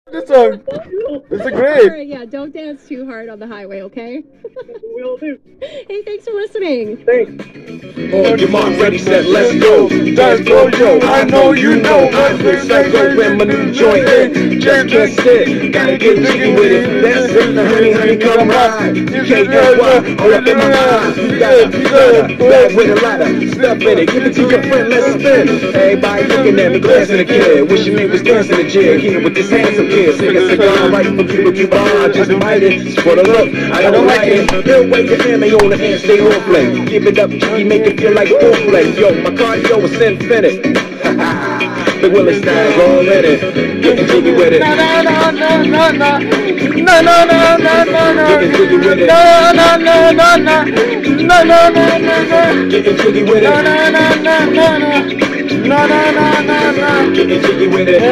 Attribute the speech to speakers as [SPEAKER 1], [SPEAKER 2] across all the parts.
[SPEAKER 1] This song. This is
[SPEAKER 2] All
[SPEAKER 1] great.
[SPEAKER 2] right, yeah, don't dance too hard on the highway, okay?
[SPEAKER 3] Will do.
[SPEAKER 2] Hey, thanks for listening.
[SPEAKER 3] Thanks.
[SPEAKER 4] On your mark, ready, set, let's go. Dance floor, yo, I know you know. I'm with Psycho when my new joint hit. Just can't sit, gotta get jiggy with it. That's it, the honey, come ride. You can't get what, all up in my mind. You gotta, bag with a ladder. Stuff in it, give it to your friend, let's spin. Everybody looking at me, glancing at the kid. Wishing me was dancing the jig here with this handsome kid. Sing a cigar right from Cuba Cuba. Just bite it, it's for the look. I don't like it. They'll wait the hammer on the hand, stay on play. Give it up, jiggy, make it feel like foreplay. Yo, my cardio is infinite. The Willie style, roll in it. Getting jiggy with it.
[SPEAKER 1] No, no, no, no, no, no. No, no, no, no, no, no.
[SPEAKER 4] Getting jiggy with it.
[SPEAKER 1] No, no, no, no, no. No, no, no, no, no.
[SPEAKER 4] Getting jiggy with it.
[SPEAKER 1] No, no, no, no, no, no. No, no, no, no, no.
[SPEAKER 4] Getting jiggy with it.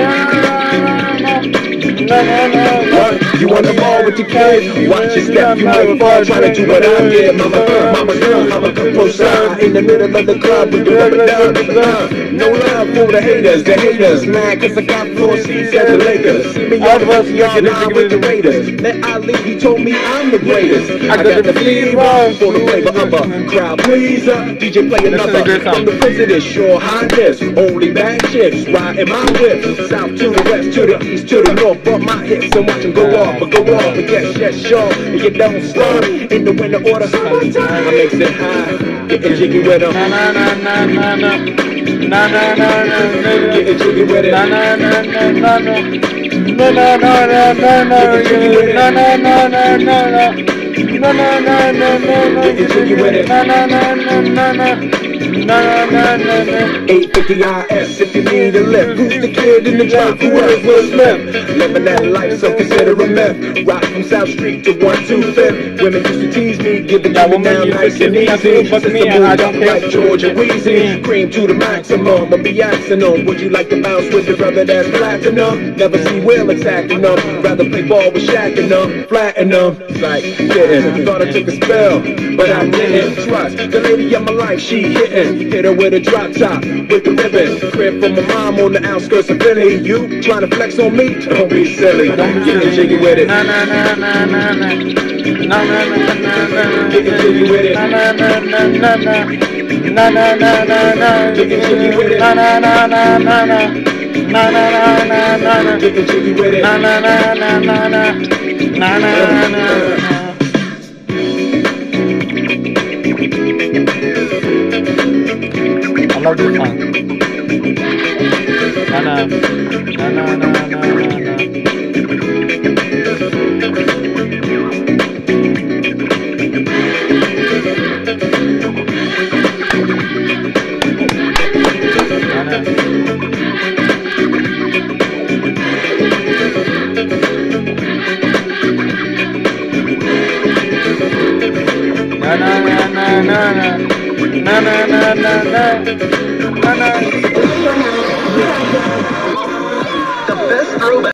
[SPEAKER 1] No, no, no, no.
[SPEAKER 4] What? You on the ball with your kid? Watch your step, you might fall trying to do what I did. Mama girl, I'ma come close side in the middle of the club with the rubber down. No love for the haters, man, cause I got floor seats at the Lakers. See me on the bus, y'all with the Raiders. Met Ali, he told me I'm the greatest. I got the fever for the flavor of a crowd pleaser. DJ play another from the president, sure highness. Only bad chicks riding my whip. South to the west, to the east, to the north. Bump my hips and watch them go off, but yes, sure. And you don't stop in the winter order. I makes it high, getting jiggy with them.
[SPEAKER 1] Na na na na na na. Na na na na na.
[SPEAKER 4] Getting jiggy with it.
[SPEAKER 1] Na na na na na na. Na na na na na na. Na na na na na na. Na na na na na na.
[SPEAKER 4] Getting jiggy with it.
[SPEAKER 1] Na na na na na na. Na na na na.
[SPEAKER 4] 850 IS if you need a lift. Who's the kid in the drop? Who is Will Smith? Living that life, so consider a myth. Rock from South Street to 125th. Women used to tease me, give it to me now nice and easy. Since the move like George and Weezy. Cream to the maximum, I'll be asking them. Would you like to bounce with your brother that's platinum? Never see Will attacking them. Rather play ball with Shaq and them, flatten them. Like, didn't. Thought I took a spell, but I didn't. Trust the lady of my life, she hitting. Hit her with a drop top, with the ribbon. Crib from my mom on the outskirts of Philly. You trying to flex on me? Don't be silly. Getting jiggy with it.
[SPEAKER 1] Na na na na na na. Na na na na na.
[SPEAKER 4] Getting jiggy with it.
[SPEAKER 1] Na na na na na na. Na na na na na.
[SPEAKER 4] Getting jiggy with it.
[SPEAKER 1] Na na na na na na. Na na na na na na.
[SPEAKER 4] Getting jiggy with it.
[SPEAKER 1] Na na na na na na. Na na na na. I love this song. Na na na na na na na. Na na na na na na. Na na na na na. Na na.
[SPEAKER 5] The best throwback.